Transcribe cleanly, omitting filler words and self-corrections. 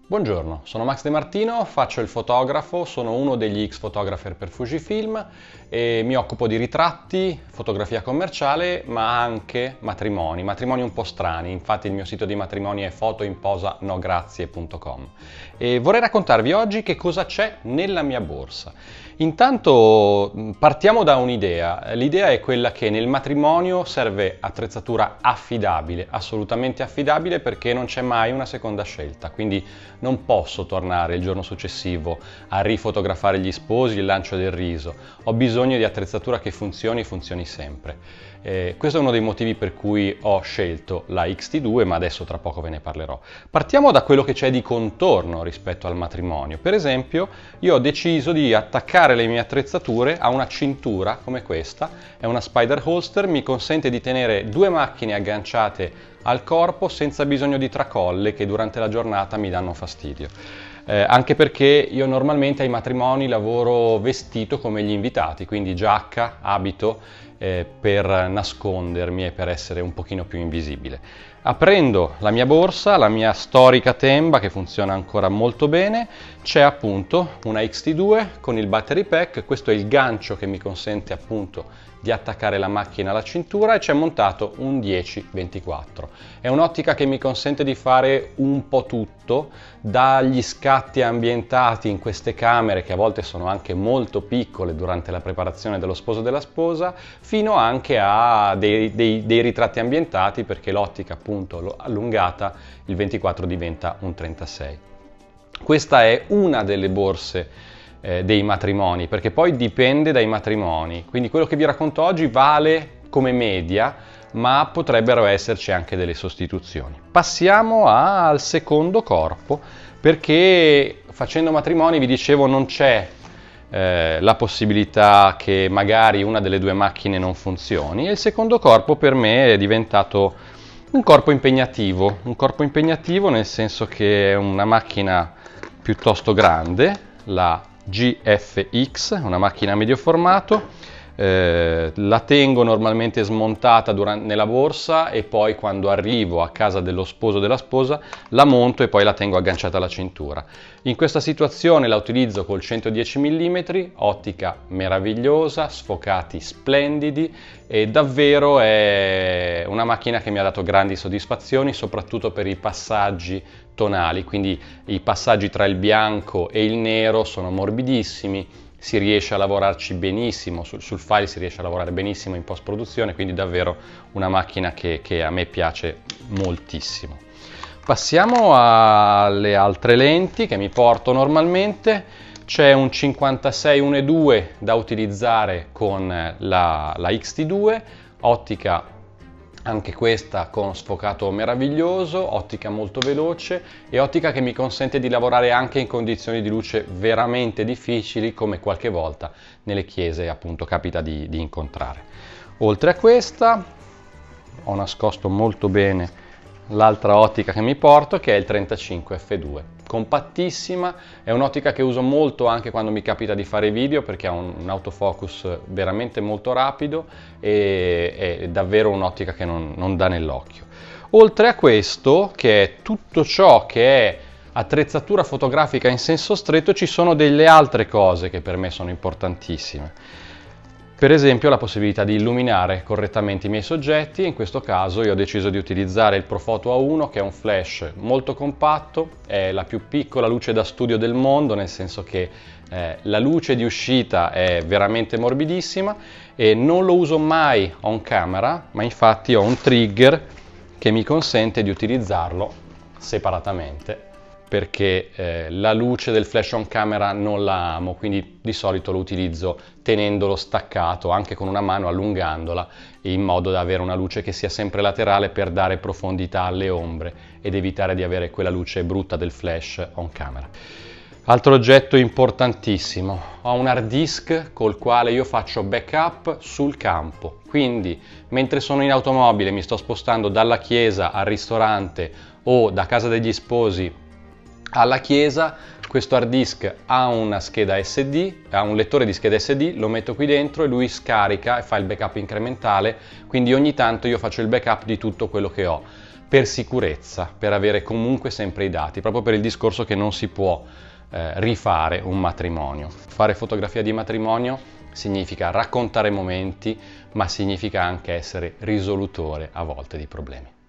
Buongiorno, sono Max De Martino, faccio il fotografo, sono uno degli X-Photographer per Fujifilm e mi occupo di ritratti, fotografia commerciale, ma anche matrimoni un po' strani. Infatti il mio sito di matrimoni è fotoinposanograzie.com e vorrei raccontarvi oggi che cosa c'è nella mia borsa. Intanto partiamo da un'idea. L'idea è quella che nel matrimonio serve attrezzatura affidabile, assolutamente affidabile, perché non c'è mai una seconda scelta, quindi non posso tornare il giorno successivo a rifotografare gli sposi, il lancio del riso. Ho bisogno di attrezzatura che funzioni sempre. Questo è uno dei motivi per cui ho scelto la X-T2, ma adesso tra poco ve ne parlerò. Partiamo da quello che c'è di contorno rispetto al matrimonio. Per esempio, io ho deciso di attaccare le mie attrezzature a una cintura come questa. È una Spyder Holster, mi consente di tenere due macchine agganciate al corpo senza bisogno di tracolle che durante la giornata mi danno fastidio. Anche perché io normalmente ai matrimoni lavoro vestito come gli invitati, quindi giacca, abito, per nascondermi e per essere un pochino più invisibile. Aprendo la mia borsa, la mia storica Temba che funziona ancora molto bene, c'è appunto una X-T2 con il battery pack. Questo è il gancio che mi consente appunto di attaccare la macchina alla cintura, e c'è montato un 10-24. È un'ottica che mi consente di fare un po' tutto, dagli scatti ambientati in queste camere che a volte sono anche molto piccole durante la preparazione dello sposo e della sposa, fino anche a dei ritratti ambientati, perché l'ottica appunto allungata, il 24 diventa un 36. Questa è una delle borse dei matrimoni, perché poi dipende dai matrimoni, quindi quello che vi racconto oggi vale come media, ma potrebbero esserci anche delle sostituzioni. Passiamo al secondo corpo, perché facendo matrimoni, vi dicevo, non c'è la possibilità che magari una delle due macchine non funzioni, e il secondo corpo per me è diventato un corpo impegnativo nel senso che è una macchina piuttosto grande, la GFX, una macchina a medio formato. La tengo normalmente smontata nella borsa, e poi quando arrivo a casa dello sposo o della sposa la monto e poi la tengo agganciata alla cintura. In questa situazione la utilizzo col 110 mm, ottica meravigliosa, sfocati splendidi, e davvero è una macchina che mi ha dato grandi soddisfazioni, soprattutto per i passaggi tonali, quindi i passaggi tra il bianco e il nero sono morbidissimi. Si riesce a lavorarci benissimo, sul file si riesce a lavorare benissimo in post produzione, quindi davvero una macchina che a me piace moltissimo. Passiamo alle altre lenti che mi porto normalmente. C'è un 56-1.2 da utilizzare con la X-T2, ottica anche questa con sfocato meraviglioso, ottica molto veloce e ottica che mi consente di lavorare anche in condizioni di luce veramente difficili, come qualche volta nelle chiese appunto capita di incontrare. Oltre a questa ho nascosto molto bene l'altra ottica che mi porto, che è il 35F2. Compattissima, è un'ottica che uso molto anche quando mi capita di fare video, perché ha un autofocus veramente molto rapido e è davvero un'ottica che non dà nell'occhio. Oltre a questo, che è tutto ciò che è attrezzatura fotografica in senso stretto, ci sono delle altre cose che per me sono importantissime. Per esempio la possibilità di illuminare correttamente i miei soggetti. In questo caso io ho deciso di utilizzare il Profoto A1, che è un flash molto compatto, è la più piccola luce da studio del mondo, nel senso che la luce di uscita è veramente morbidissima, e non lo uso mai on camera, ma infatti ho un trigger che mi consente di utilizzarlo separatamente, perché la luce del flash on camera non la amo, quindi di solito lo utilizzo tenendolo staccato anche con una mano, allungandola, in modo da avere una luce che sia sempre laterale per dare profondità alle ombre ed evitare di avere quella luce brutta del flash on camera. Altro oggetto importantissimo, ho un hard disk col quale io faccio backup sul campo, quindi mentre sono in automobile, mi sto spostando dalla chiesa al ristorante o da casa degli sposi alla chiesa, questo hard disk ha una scheda SD, ha un lettore di scheda SD, lo metto qui dentro e lui scarica e fa il backup incrementale, quindi ogni tanto io faccio il backup di tutto quello che ho. per sicurezza, per avere comunque sempre i dati, proprio per il discorso che non si può rifare un matrimonio. Fare fotografia di matrimonio significa raccontare momenti, ma significa anche essere risolutore a volte di problemi.